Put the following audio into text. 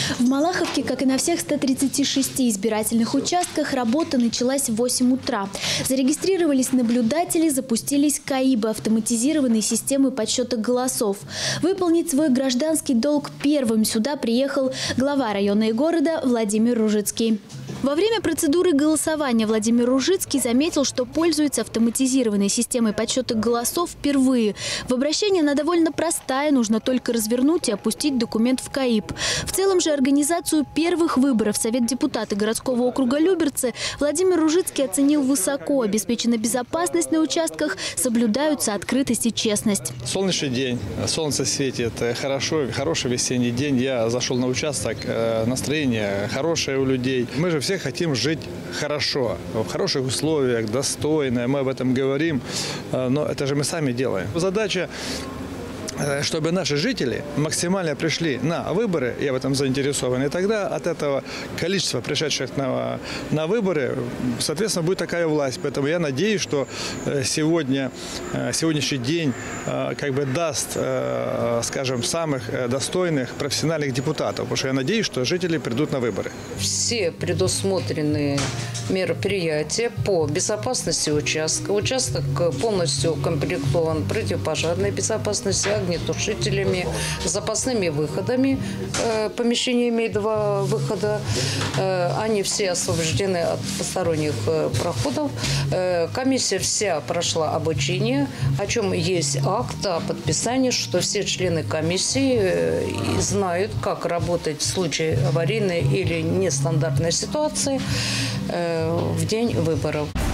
В Малаховке, как и на всех 136 избирательных участках, работа началась в 8 утра. Зарегистрировались наблюдатели, запустились КАИБы, автоматизированные системы подсчета голосов. Выполнить свой гражданский долг первым сюда приехал глава района и города Владимир Ружицкий. Во время процедуры голосования Владимир Ружицкий заметил, что пользуется автоматизированной системой подсчета голосов впервые. В обращении она довольно простая, нужно только развернуть и опустить документ в КАИБ. В целом же организацию первых выборов Совет депутатов городского округа Люберцы Владимир Ружицкий оценил высоко. Обеспечена безопасность на участках, соблюдаются открытость и честность. Солнечный день, солнце светит, хороший весенний день. Я зашел на участок, настроение хорошее у людей. Мы же все хотим жить хорошо, в хороших условиях, достойно. Мы об этом говорим, но это же мы сами делаем. Задача, чтобы наши жители максимально пришли на выборы, я в этом заинтересован, и тогда от этого количества пришедших на выборы, соответственно, будет такая власть. Поэтому я надеюсь, что сегодняшний день как бы даст, скажем, самых достойных профессиональных депутатов, потому что я надеюсь, что жители придут на выборы. Все предусмотренные мероприятия по безопасности участка. Участок полностью укомплектован противопожарной безопасностью, огнетушителями, запасными выходами. Помещение имеет 2 выхода. Они все освобождены от посторонних проходов. Комиссия вся прошла обучение, о чем есть акт о подписании, что все члены комиссии знают, как работать в случае аварийной или нестандартной ситуации в день выборов.